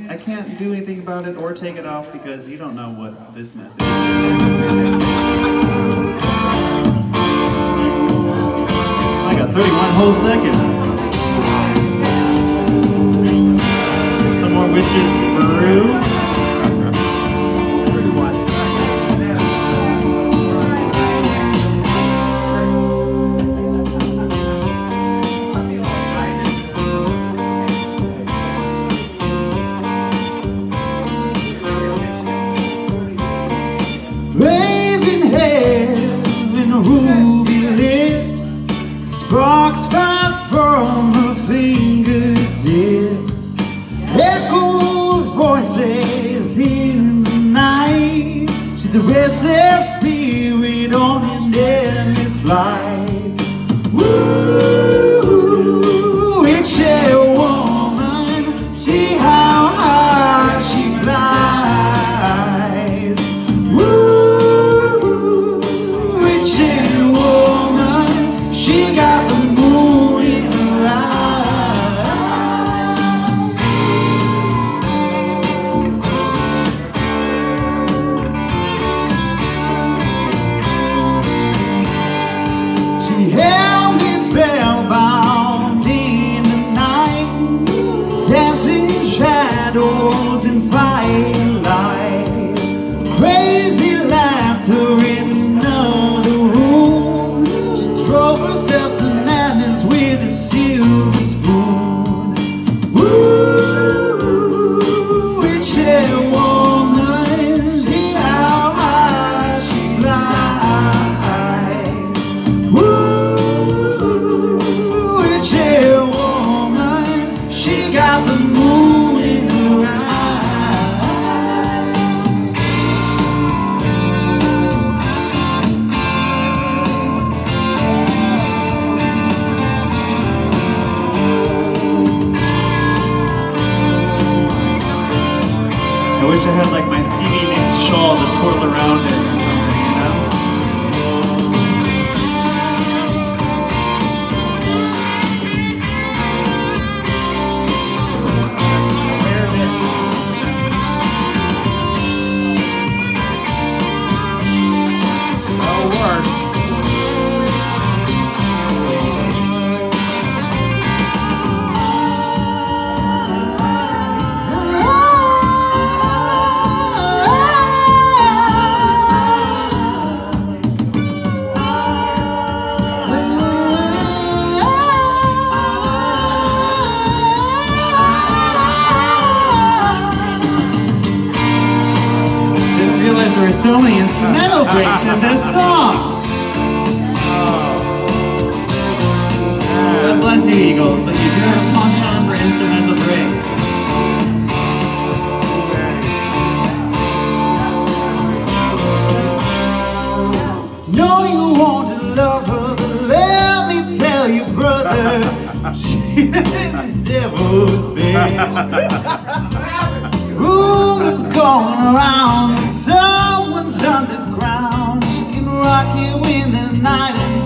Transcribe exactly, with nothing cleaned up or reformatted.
can't, I can't do anything about it or take it off because you don't know what this message is. I got thirty-one whole seconds. Some more Witches Brew. Raven hair and ruby lips, sparks fly from her fingertips, echo voices in the night. She's a restless spirit on an endless flight. Woo, it's a woman, see how high she flies. Woo, she got the moon in her eyes. She held me spellbound in the night, dancing shadows and firelight, crazy laughter in another room. She drove herself to madness with a silver spoon. Woo, it's a woman, see how high she flies. Woo, it's a woman, she got the moon in her eyes. I wish I had like my Stevie Nicks shawl to twirl around it or something, you know? That'll work. There were so many instrumental breaks in this song. God bless you, Eagles, but you do have a penchant for instrumental breaks. Know you want to love her, but let me tell you, brother, she's in the devil's bed. Rumors going around, someone's underground. She can rock you in the night and